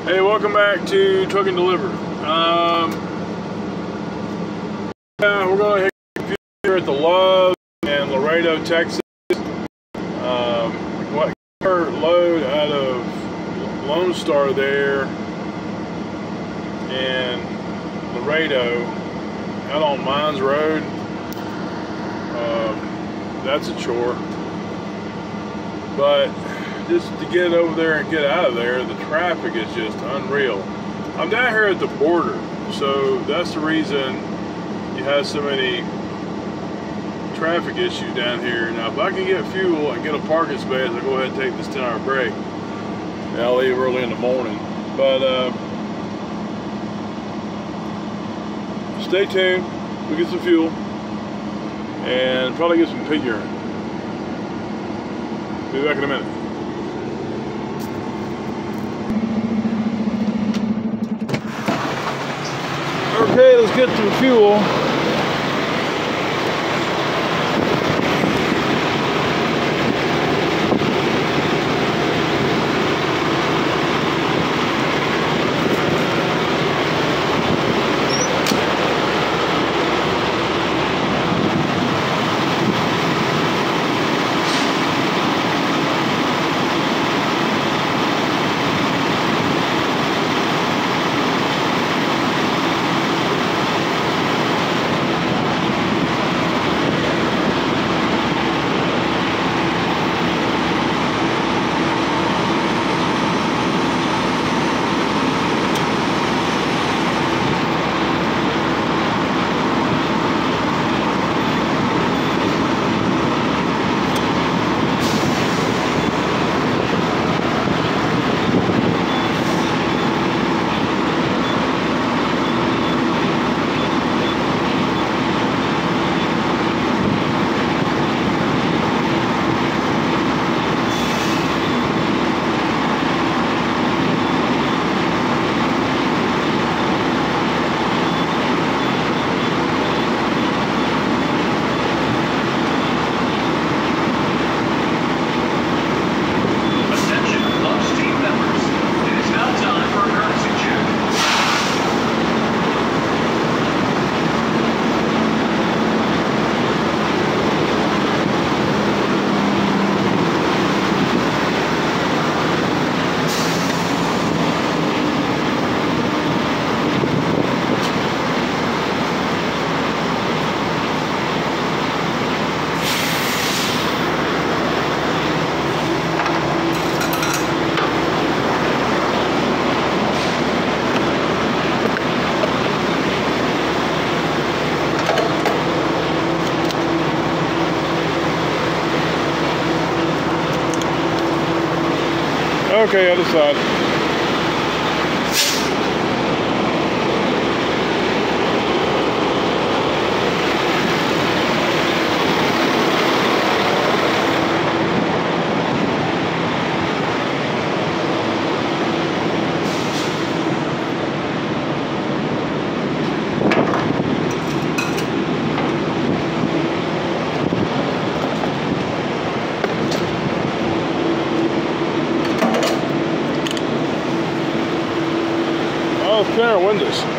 Hey, welcome back to Truck and Deliver. We're going to hit here at the Loves in Laredo, Texas. What our load out of Lone Star there in Laredo, out on Mines Road. That's a chore, but just to get over there and get out of there, the traffic is just unreal. I'm down here at the border, so that's the reason you have so many traffic issues down here. Now, if I can get fuel and get a parking space, I'll go ahead and take this 10-hour break. And I'll leave early in the morning. But stay tuned. We'll get some fuel and probably get some pig urine. Be back in a minute. Okay, let's get some fuel. Okay, other side. Oh, clear our windows.